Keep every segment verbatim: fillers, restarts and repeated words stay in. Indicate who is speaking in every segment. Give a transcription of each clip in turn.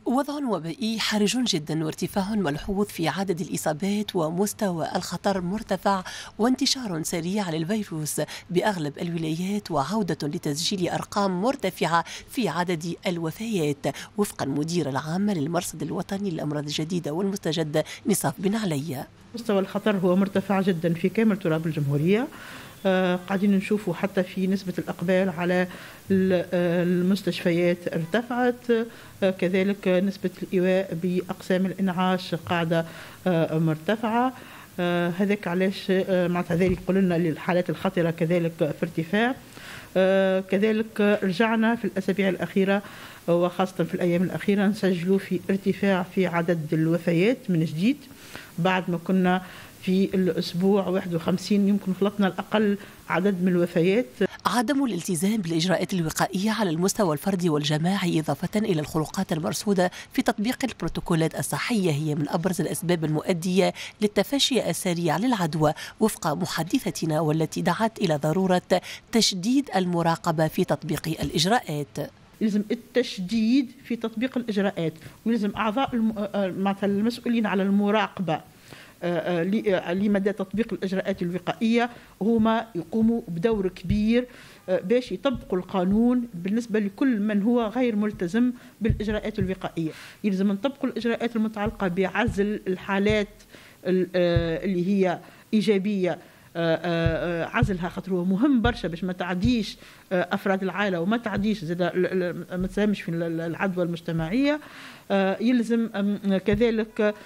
Speaker 1: وضع وبائي حرج جدا وارتفاع ملحوظ في عدد الإصابات ومستوى الخطر مرتفع وانتشار سريع للفيروس بأغلب الولايات وعودة لتسجيل أرقام مرتفعة في عدد الوفيات وفق المدير العام للمرصد الوطني للأمراض الجديدة والمستجدة نصاف بن علي.
Speaker 2: مستوى الخطر هو مرتفع جدا في كامل تراب الجمهورية. آه قاعدين نشوفوا حتى في نسبة الإقبال على المستشفيات ارتفعت. آه كذلك نسبة الإيواء بأقسام الإنعاش قاعدة آه مرتفعة. آه هذاك علاش آه معناتها ذلك قلنا للحالات الخطرة كذلك في ارتفاع. آه كذلك رجعنا في الأسابيع الأخيرة وخاصة في الأيام الأخيرة نسجلوا في ارتفاع في عدد الوفيات من جديد بعد ما كنا في الأسبوع واحد وخمسين يمكن خلطنا الأقل عدد من الوفيات.
Speaker 1: عدم الالتزام بالإجراءات الوقائية على المستوى الفردي والجماعي إضافة إلى الخروقات المرصودة في تطبيق البروتوكولات الصحية هي من أبرز الأسباب المؤدية للتفشي السريع للعدوى وفق محدثتنا، والتي دعت إلى ضرورة تشديد المراقبة في تطبيق الإجراءات.
Speaker 2: يلزم التشديد في تطبيق الإجراءات ويلزم أعضاء المسؤولين على المراقبة لمدى تطبيق الإجراءات الوقائية هما يقوموا بدور كبير باش يطبقوا القانون بالنسبة لكل من هو غير ملتزم بالإجراءات الوقائية. يلزم نطبقوا الإجراءات المتعلقة بعزل الحالات اللي هي إيجابية، عزلها خاطر هو مهم برشا باش ما تعديش افراد العائله وما تعديش زاد ما تساهمش في العدوى المجتمعيه. يلزم كذلك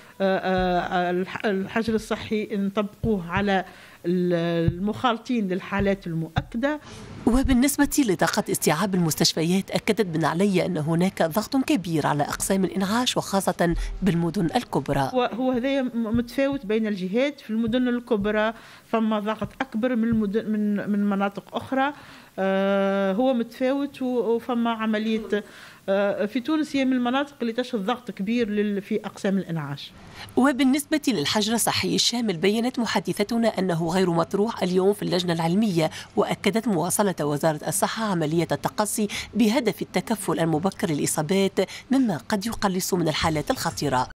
Speaker 2: الحجر الصحي نطبقوه على المخالطين للحالات المؤكده.
Speaker 1: وبالنسبة لطاقة استيعاب المستشفيات أكدت بن علي أن هناك ضغط كبير على أقسام الإنعاش وخاصة بالمدن الكبرى.
Speaker 2: وهو هذا متفاوت بين الجهات. في المدن الكبرى فما ضغط أكبر من المدن من من مناطق أخرى. آه هو متفاوت وفما عملية آه في تونس هي من المناطق اللي تشهد ضغط كبير في أقسام الإنعاش.
Speaker 1: وبالنسبة للحجر الصحي الشامل بيّنت محدثتنا أنه غير مطروح اليوم في اللجنة العلمية، وأكدت مواصلة وزارة الصحة عملية التقصي بهدف التكفل المبكر للإصابات مما قد يقلص من الحالات الخطيرة.